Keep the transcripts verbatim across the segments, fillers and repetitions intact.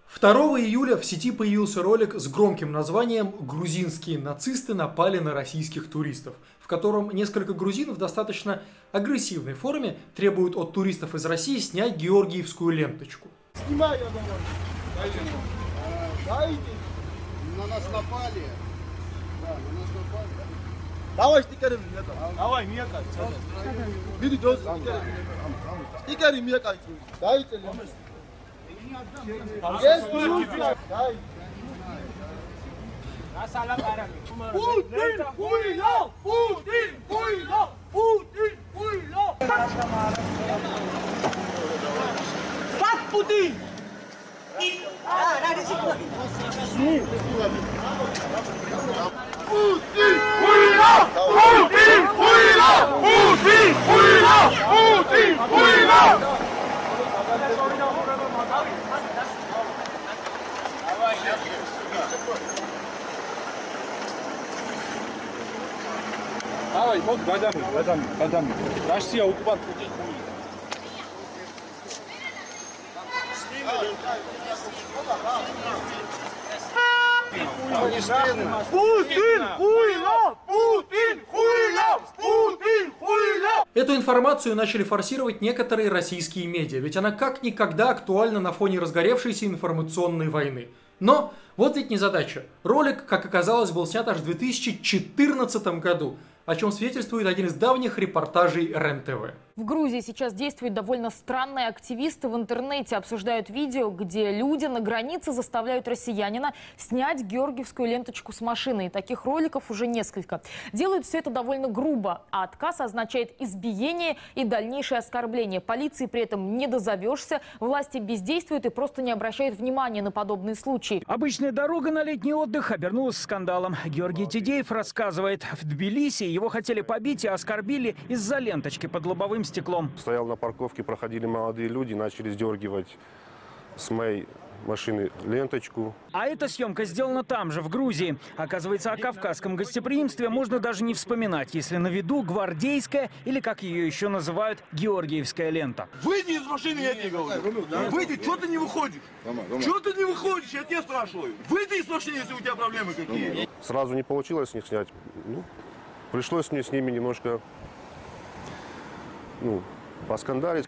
второго июля в сети появился ролик с громким названием «Грузинские нацисты напали на российских туристов», в котором несколько грузинов в достаточно агрессивной форме требуют от туристов из России снять георгиевскую ленточку. Снимай, я давай. Дайте. Дайте. На нас напали. Да, на нас напали. Давай стикеры мне дай. Давай, мне дай. Бери доз стикеры. Стикеры мне дай. Дайте ли? Есть Грузия. Дай. Путин хуйло! Путин хуйло! Путин хуйло! Fuck Putin! Putin хуйло! Путин хуйло! Путин хуйло! Путин хуйло! Давай, вот годами, годами, годами. Россия оккупант Путин. Путин хуйло! Путин хуйло! Путин хуйло! Эту информацию начали форсировать некоторые российские медиа, ведь она как никогда актуальна на фоне разгоревшейся информационной войны. Но вот ведь незадача. Ролик, как оказалось, был снят аж в две тысячи четырнадцатом году, о чем свидетельствует один из давних репортажей эр эн тэ вэ. В Грузии сейчас действуют довольно странные активисты. В интернете обсуждают видео, где люди на границе заставляют россиянина снять георгиевскую ленточку с машины. И таких роликов уже несколько. Делают все это довольно грубо, а отказ означает избиение и дальнейшее оскорбление. Полиции при этом не дозовешься, власти бездействуют и просто не обращают внимания на подобные случаи. Обычная дорога на летний отдых обернулась скандалом. Георгий Тедеев рассказывает, в Тбилиси его хотели побить и оскорбили из-за ленточки под лобовым стеклом. Стоял на парковке, проходили молодые люди, начали сдергивать с моей машины ленточку. А эта съемка сделана там же, в Грузии. Оказывается, о кавказском гостеприимстве можно даже не вспоминать, если на виду гвардейская, или как ее еще называют, георгиевская лента. Выйди из машины, я тебе говорю. Выйди, что ты не выходишь? Что ты не выходишь, я тебя спрашиваю. Выйди из машины, если у тебя проблемы какие. Сразу не получилось с них снять. Ну, пришлось мне с ними немножко ну, поскандалить.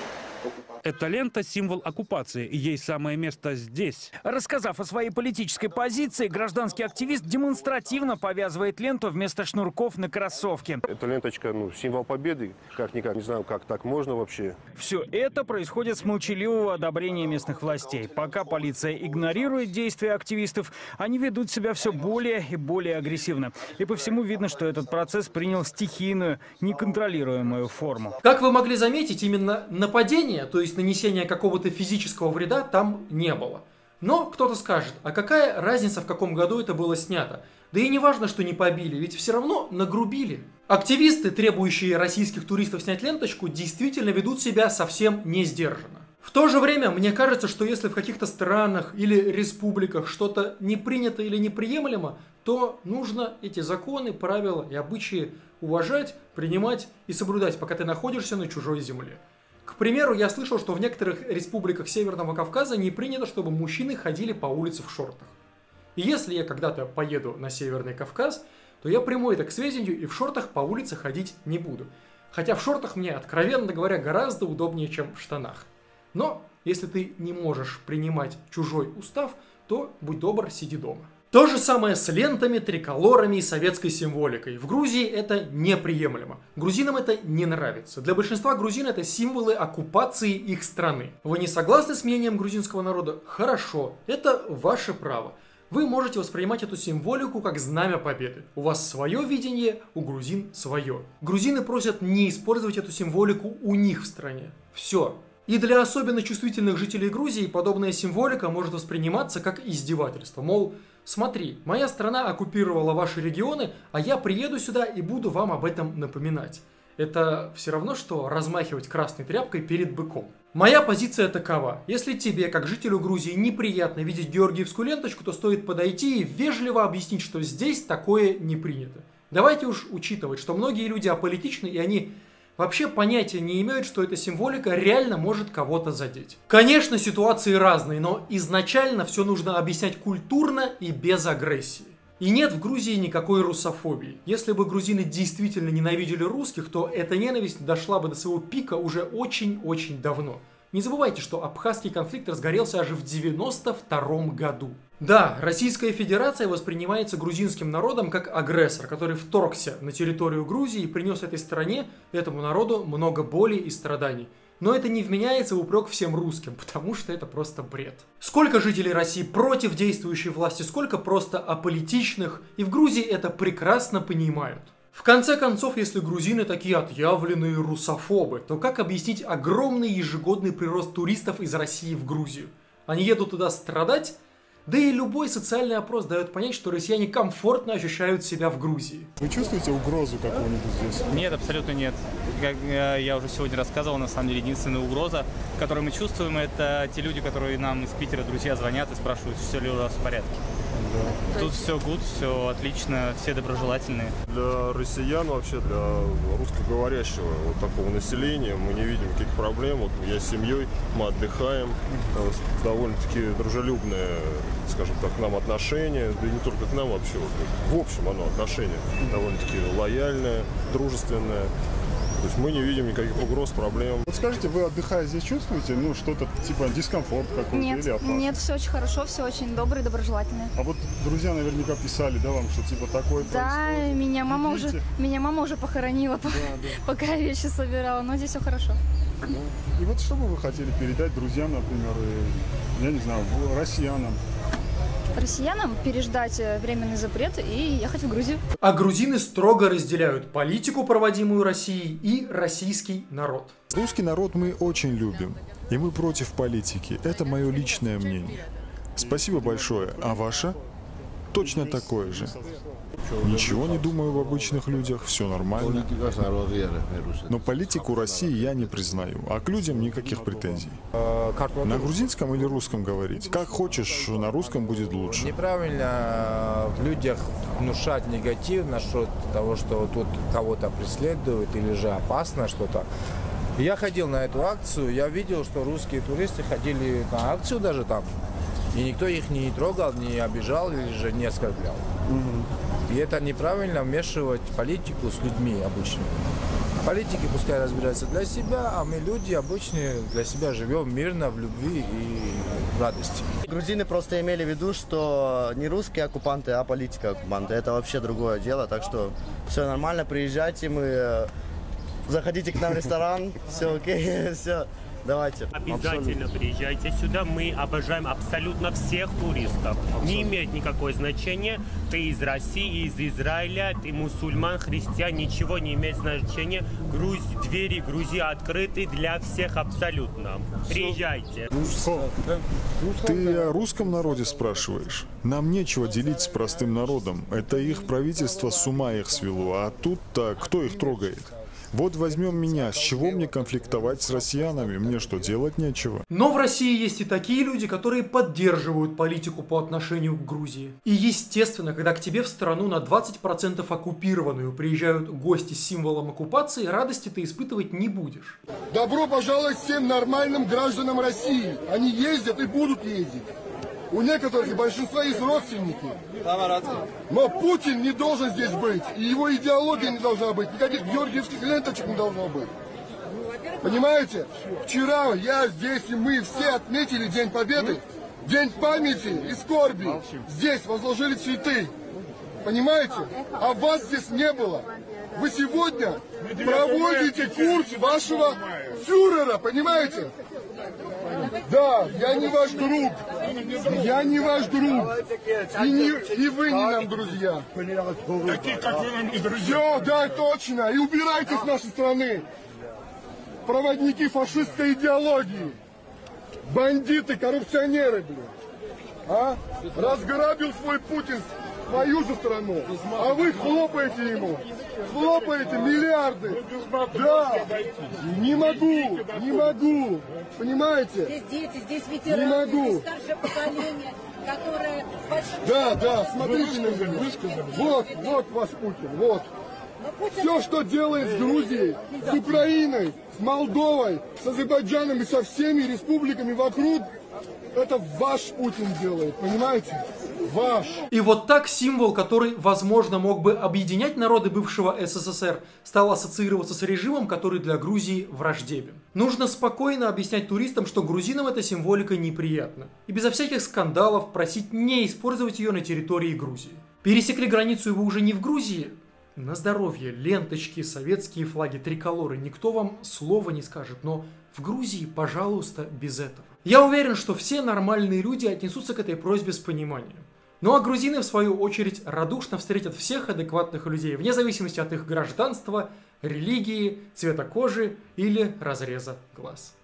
Эта лента – символ оккупации, и ей самое место здесь. Рассказав о своей политической позиции, гражданский активист демонстративно повязывает ленту вместо шнурков на кроссовке. Эта ленточка, ну, символ победы. Как-никак, не знаю, как так можно вообще. Все это происходит с молчаливого одобрения местных властей. Пока полиция игнорирует действия активистов, они ведут себя все более и более агрессивно. И по всему видно, что этот процесс принял стихийную, неконтролируемую форму. Как вы могли заметить, именно нападение, то есть нанесения какого-то физического вреда, там не было. Но кто-то скажет, а какая разница, в каком году это было снято? Да и не важно, что не побили, ведь все равно нагрубили. Активисты, требующие российских туристов снять ленточку, действительно ведут себя совсем не сдержанно. В то же время, мне кажется, что если в каких-то странах или республиках что-то не принято или неприемлемо, то нужно эти законы, правила и обычаи уважать, принимать и соблюдать, пока ты находишься на чужой земле. К примеру, я слышал, что в некоторых республиках Северного Кавказа не принято, чтобы мужчины ходили по улице в шортах. И если я когда-то поеду на Северный Кавказ, то я приму это к сведению и в шортах по улице ходить не буду. Хотя в шортах мне, откровенно говоря, гораздо удобнее, чем в штанах. Но если ты не можешь принимать чужой устав, то будь добр, сиди дома. То же самое с лентами, триколорами и советской символикой. В Грузии это неприемлемо. Грузинам это не нравится. Для большинства грузин это символы оккупации их страны. Вы не согласны с мнением грузинского народа? Хорошо, это ваше право. Вы можете воспринимать эту символику как знамя победы. У вас свое видение, у грузин свое. Грузины просят не использовать эту символику у них в стране. Все. И для особенно чувствительных жителей Грузии подобная символика может восприниматься как издевательство. Мол, смотри, моя страна оккупировала ваши регионы, а я приеду сюда и буду вам об этом напоминать. Это все равно, что размахивать красной тряпкой перед быком. Моя позиция такова. Если тебе, как жителю Грузии, неприятно видеть георгиевскую ленточку, то стоит подойти и вежливо объяснить, что здесь такое не принято. Давайте уж учитывать, что многие люди аполитичны, и они вообще понятия не имеют, что эта символика реально может кого-то задеть. Конечно, ситуации разные, но изначально все нужно объяснять культурно и без агрессии. И нет в Грузии никакой русофобии. Если бы грузины действительно ненавидели русских, то эта ненависть дошла бы до своего пика уже очень-очень давно. Не забывайте, что абхазский конфликт разгорелся аж в девяносто втором году. Да, Российская Федерация воспринимается грузинским народом как агрессор, который вторгся на территорию Грузии и принес этой стране, этому народу, много боли и страданий. Но это не вменяется в упрек всем русским, потому что это просто бред. Сколько жителей России против действующей власти, сколько просто аполитичных, и в Грузии это прекрасно понимают. В конце концов, если грузины такие отъявленные русофобы, то как объяснить огромный ежегодный прирост туристов из России в Грузию? Они едут туда страдать? Да и любой социальный опрос дает понять, что россияне комфортно ощущают себя в Грузии. Вы чувствуете угрозу какую-нибудь здесь? Нет, абсолютно нет. Как я уже сегодня рассказывал, на самом деле единственная угроза, которую мы чувствуем, это те люди, которые нам из Питера, друзья, звонят и спрашивают, все ли у нас в порядке. Да. Тут все good, все отлично, все доброжелательные. Для россиян, вообще для русскоговорящего вот такого населения мы не видим никаких проблем. Вот я с семьей, мы отдыхаем, довольно-таки дружелюбное, скажем так, к нам отношение, да и не только к нам вообще. Вот, в общем, оно отношение довольно-таки лояльное, дружественное. То есть мы не видим никаких угроз, проблем. Вот скажите, вы отдыхая здесь чувствуете, ну, что-то типа дискомфорт какой-то или опасность? Нет, все очень хорошо, все очень добрые, доброжелательные. А вот друзья наверняка писали, да, вам, что типа такое Да, происходит? меня мама уже, меня мама уже похоронила, да, да. пока я вещи собирала, но здесь все хорошо. Да. И вот что бы вы хотели передать друзьям, например, и, я не знаю, россиянам? Россиянам переждать временный запрет и ехать в Грузию. А грузины строго разделяют политику, проводимую Россией, и российский народ. Русский народ мы очень любим, и мы против политики. Это мое личное мнение. Спасибо большое. А ваше? Точно такое же. Ничего не думаю об обычных людях, все нормально. Но политику России я не признаю, а к людям никаких претензий. На грузинском или русском говорить? Как хочешь, на русском будет лучше. Неправильно в людях внушать негатив насчет того, что тут кого-то преследуют или же опасно что-то. Я ходил на эту акцию, я видел, что русские туристы ходили на акцию даже там, и никто их не трогал, не обижал или же не оскорблял. И это неправильно вмешивать политику с людьми обычными. Политики пускай разбираются для себя, а мы люди обычные для себя живем мирно, в любви и в радости. Грузины просто имели в виду, что не русские оккупанты, а политика оккупанты. Это вообще другое дело, так что все нормально, приезжайте, мы заходите к нам в ресторан, все окей, все. Давайте. Обязательно абсолютно. Приезжайте сюда. Мы обожаем абсолютно всех туристов. Абсолютно. Не имеет никакого значения, ты из России, из Израиля, ты мусульман, христиан, ничего не имеет значения. Груз... Двери Грузии открыты для всех абсолютно. Приезжайте. Ты о русском народе спрашиваешь? Нам нечего делить с простым народом. Это их правительство с ума их свело. А тут-то кто их трогает? Вот возьмем меня, с чего мне конфликтовать с россиянами? Мне что, делать нечего? Но в России есть и такие люди, которые поддерживают политику по отношению к Грузии. И естественно, когда к тебе в страну на двадцать процентов оккупированную приезжают гости с символом оккупации, радости ты испытывать не будешь. Добро пожаловать всем нормальным гражданам России. Они ездят и будут ездить. У некоторых большинства есть родственники. Но Путин не должен здесь быть. И его идеология не должна быть. Никаких георгиевских ленточек не должно быть. Понимаете? Вчера я здесь и мы все отметили День Победы. День памяти и скорби. Здесь возложили цветы. Понимаете? А вас здесь не было. Вы сегодня проводите курс вашего фюрера. Понимаете? Да, я не ваш друг. Я не ваш друг. И, не, и вы не нам друзья. Такие, как вы, нам не друзья. Все, да, точно. И убирайтесь с нашей страны. Проводники фашистской идеологии. Бандиты, коррупционеры, блин. А? Разграбил свой Путин свою же страну. А вы хлопаете ему. Хлопаете миллиарды. Да. Не могу. Не могу. Понимаете? Здесь дети, здесь ветераны, не могу. здесь старшее поколение, которое... Да, да, смотрите на меня. Вот, вот ваш Путин, вот. Все, что делает с Грузией, с Украиной, с Молдовой, с Азербайджаном и со всеми республиками вокруг, это ваш Путин делает, понимаете? Ваш. И вот так символ, который, возможно, мог бы объединять народы бывшего СССР, стал ассоциироваться с режимом, который для Грузии враждебен. Нужно спокойно объяснять туристам, что грузинам эта символика неприятна. И безо всяких скандалов просить не использовать ее на территории Грузии. Пересекли границу его уже не в Грузии? На здоровье, ленточки, советские флаги, триколоры. Никто вам слова не скажет, но в Грузии, пожалуйста, без этого. Я уверен, что все нормальные люди отнесутся к этой просьбе с пониманием. Ну а грузины, в свою очередь, радушно встретят всех адекватных людей, вне зависимости от их гражданства, религии, цвета кожи или разреза глаз.